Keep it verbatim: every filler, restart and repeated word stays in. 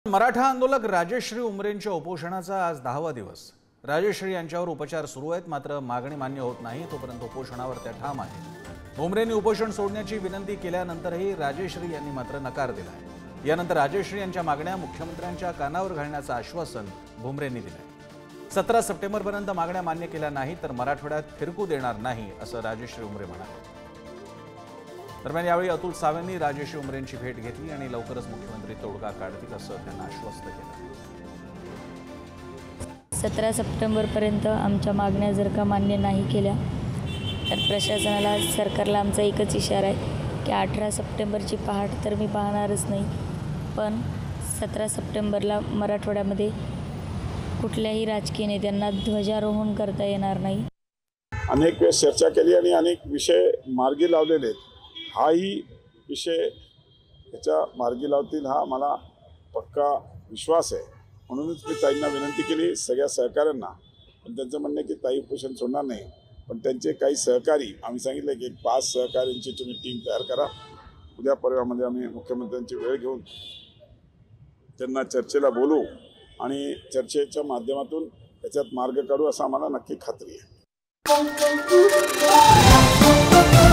मराठा आंदोलक राजश्री उमरेंच्या उपोषणाचा आज दहावा दिवस। राजश्री यांच्यावर उपचार सुरू आहेत, मात्र मागणी मान्य होत नाही तोपर्यंत उपोषणावर त्या ठाम आहेत। उमरेंनी उपोषण सोडण्याची विनंती केल्यानंतरही राजश्री यांनी मात्र नकार दिला आहे। यानंतर राजश्री यांच्या मागण्या मुख्यमंत्र्यांच्या कानावर घालण्याचं आश्वासन भुमरेंनी दिलं। सतरा सप्टेंबरपर्यंत मागण्या मान्य केल्या नाही तर मराठवाड्यात फिरकू देणार नाही असं राजश्री उमरे म्हणाले। दरम्यान यावेळी अतुल सावेंनी राजश्री उमरेंची भेट घेतली आणि लवकरच मुख्यमंत्री तोडगा काढतील असं त्यांना आश्वस्त केलं। सतरा सप्टेंबरपर्यंत आमच्या मागण्या जर का मान्य नाही केल्या तर प्रशासनाला सरकारला आमचा एकच इशारा आहे की अठरा सप्टेंबरची पहाट तर मी पाहणारच नाही, पण सतरा सप्टेंबरला मराठवाड्यामध्ये कुठल्याही राजकीय नेत्यांना ध्वजारोहण करता येणार नाही। अनेक वेळेस चर्चा केली आणि अनेक विषय मार्गी लावलेले आहेत। हाही विषय त्याच्या मार्गी लावतील हा मला पक्का विश्वास आहे। म्हणूनच मी ताईंना विनंती केली, सगळ्या सहकाऱ्यांना, पण त्यांचं म्हणणं आहे की ताई उपोषण सोडणार नाही, पण त्यांचे काही सहकारी आम्ही सांगितलं की एक पाच सहकाऱ्यांची तुम्ही टीम तयार करा। उद्या परवामध्ये आम्ही मुख्यमंत्र्यांची वेळ घेऊन त्यांना चर्चेला बोलवू आणि चर्चेच्या माध्यमातून त्याच्यात मार्ग काढू असं आम्हाला नक्की खात्री आहे।